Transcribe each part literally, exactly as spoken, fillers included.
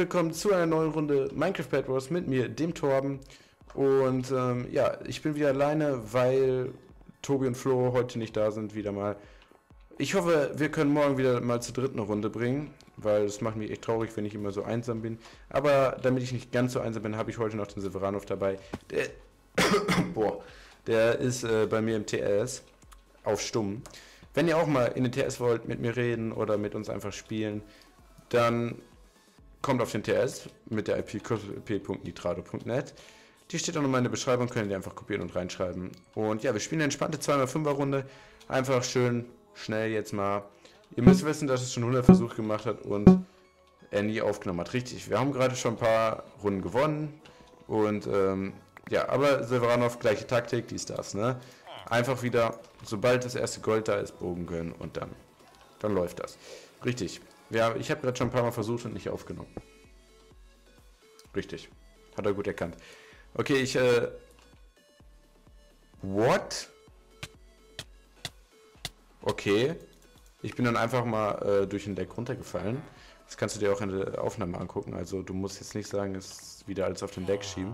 willkommen zu einer neuen Runde Minecraft Bed Wars mit mir, dem Torben. Und ähm, ja, ich bin wieder alleine, weil Tobi und Flo heute nicht da sind, wieder mal. Ich hoffe, wir können morgen wieder mal zur dritten Runde bringen, weil es macht mich echt traurig, wenn ich immer so einsam bin. Aber damit ich nicht ganz so einsam bin, habe ich heute noch den Silveranov dabei. Der, boah, der ist äh, bei mir im T S auf Stumm. Wenn ihr auch mal in den T S wollt, mit mir reden oder mit uns einfach spielen, dann kommt auf den T S mit der I P p punkt nitrado punkt net. Die steht auch nochmal in der Beschreibung, könnt ihr einfach kopieren und reinschreiben. Und ja, wir spielen eine entspannte zwei mal fünfer Runde. Einfach schön schnell jetzt mal. Ihr müsst wissen, dass es schon hundert Versuche gemacht hat und er nie aufgenommen hat. Richtig, wir haben gerade schon ein paar Runden gewonnen. Und ähm, ja, aber Silveranov, gleiche Taktik, dies, das, ne? Einfach wieder, sobald das erste Gold da ist, Bogen gönnen und dann, dann läuft das. Richtig. Ja, ich habe gerade schon ein paar Mal versucht und nicht aufgenommen. Richtig. Hat er gut erkannt. Okay, ich, äh... What? Okay. Ich bin dann einfach mal äh, durch den Deck runtergefallen. Das kannst du dir auch in der Aufnahme angucken. Also du musst jetzt nicht sagen, es ist wieder alles auf den Deck schieben.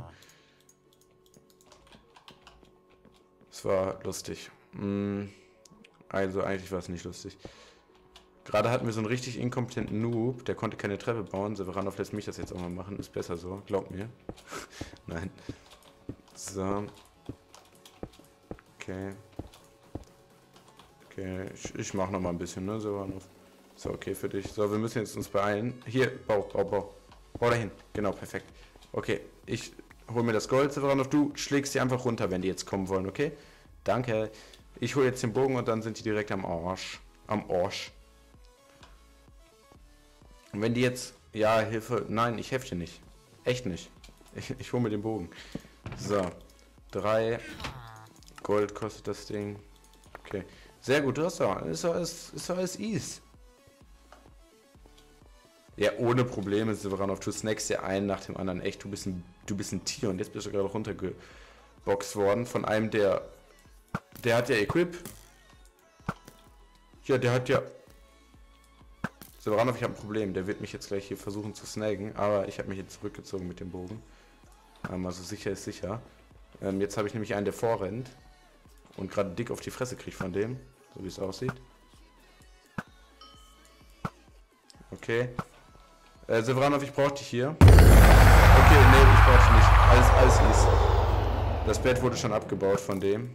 Es war lustig. Hm. Also eigentlich war es nicht lustig. Gerade hatten wir so einen richtig inkompetenten Noob, der konnte keine Treppe bauen. Silveranov lässt mich das jetzt auch mal machen. Ist besser so, glaubt mir. Nein. So. Okay. Okay, ich, ich mach noch mal ein bisschen, ne, Silveranov. So, okay für dich. So, wir müssen jetzt uns beeilen. Hier, bau, bau, bau. Bau dahin. Genau, perfekt. Okay, ich hol mir das Gold, Silveranov. Du schlägst die einfach runter, wenn die jetzt kommen wollen, okay? Danke. Ich hole jetzt den Bogen und dann sind die direkt am Arsch. Am Arsch. Und wenn die jetzt... Ja, Hilfe... Nein, ich helfe dir nicht. Echt nicht. Ich, ich hole mir den Bogen. So. Drei Gold kostet das Ding. Okay. Sehr gut, das ist doch alles, ist, ist alles easy. Ja, ohne Probleme, Silveranov. Du snackst ja einen nach dem anderen. Echt, du bist ein, du bist ein Tier. Und jetzt bist du gerade runtergeboxt worden von einem, der... Der hat ja Equip. Ja, der hat ja... Silveranov, ich habe ein Problem. Der wird mich jetzt gleich hier versuchen zu snaggen. Aber ich habe mich jetzt zurückgezogen mit dem Bogen. Ähm, also sicher ist sicher. Ähm, jetzt habe ich nämlich einen, der vorrennt. Und gerade dick auf die Fresse kriegt von dem. So wie es aussieht. Okay. Äh, Silveranov, ich brauche dich hier. Okay, nee, ich brauche dich nicht. Alles, alles ist. Das Bett wurde schon abgebaut von dem.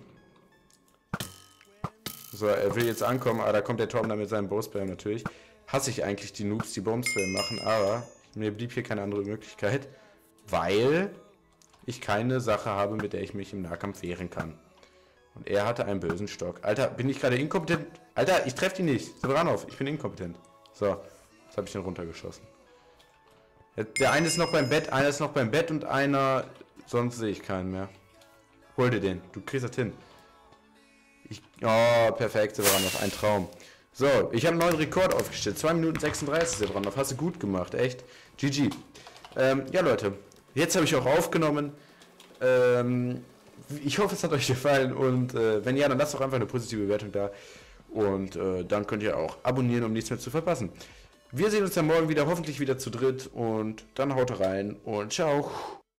So, er will jetzt ankommen, aber da kommt der Torben dann mit seinem Bowspam natürlich. Hasse ich eigentlich die Noobs, die Bombspam machen, aber mir blieb hier keine andere Möglichkeit, weil ich keine Sache habe, mit der ich mich im Nahkampf wehren kann. Und er hatte einen bösen Stock. Alter, bin ich gerade inkompetent? Alter, ich treffe die nicht. Silveranov, ich bin inkompetent. So, jetzt habe ich den runtergeschossen. Der eine ist noch beim Bett, einer ist noch beim Bett und einer... Sonst sehe ich keinen mehr. Hol dir den, du kriegst das hin. Ich, oh, perfekt, Silveranov, ein Traum. So, ich habe einen neuen Rekord aufgestellt. zwei Minuten sechsunddreißig, Silveranov. Hast du gut gemacht, echt. G G. Ähm, ja, Leute, jetzt habe ich auch aufgenommen. Ähm, ich hoffe, es hat euch gefallen. Und äh, wenn ja, dann lasst doch einfach eine positive Bewertung da. Und äh, dann könnt ihr auch abonnieren, um nichts mehr zu verpassen. Wir sehen uns dann morgen wieder, hoffentlich wieder zu dritt. Und dann haut rein und ciao.